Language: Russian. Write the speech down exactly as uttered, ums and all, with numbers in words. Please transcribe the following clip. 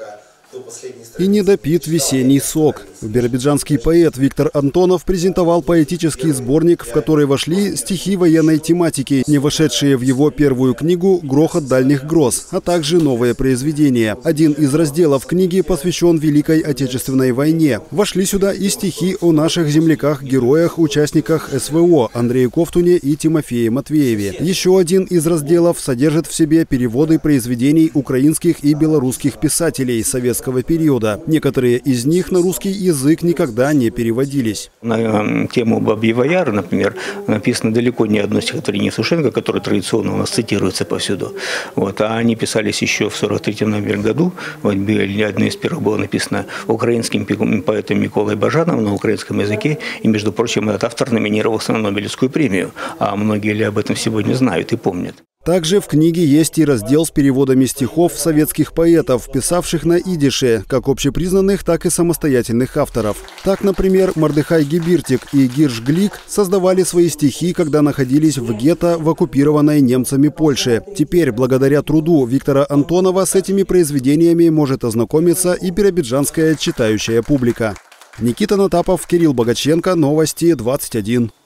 И не допит весенний сок. Биробиджанский поэт Виктор Антонов презентовал поэтический сборник, в который вошли стихи военной тематики, не вошедшие в его первую книгу «Грохот дальних гроз», а также новые произведения. Один из разделов книги посвящен Великой Отечественной войне. Вошли сюда и стихи о наших земляках-героях, участниках эс вэ о Андрее Ковтуне и Тимофее Матвееве. Еще один из разделов содержит в себе переводы произведений украинских и белорусских писателей советского периода. Некоторые из них на русский язык никогда не переводились. На тему Бабьего Яра, например, написано далеко не одно стихотворение Сушенко, которое традиционно у нас цитируется повсюду. Вот. А они писались еще в сорок третьем году. Вот, одно из первых было написано украинским поэтом Миколой Бажановым на украинском языке. И, между прочим, этот автор номинировался на Нобелевскую премию. А многие ли об этом сегодня знают и помнят? Также в книге есть и раздел с переводами стихов советских поэтов, писавших на идише, как общепризнанных, так и самостоятельных авторов. Так, например, Мордехай Гибиртик и Гирш Глик создавали свои стихи, когда находились в гетто в оккупированной немцами Польше. Теперь, благодаря труду Виктора Антонова, с этими произведениями может ознакомиться и биробиджанская читающая публика. Никита Натапов, Кирилл Богаченко, Новости двадцать один.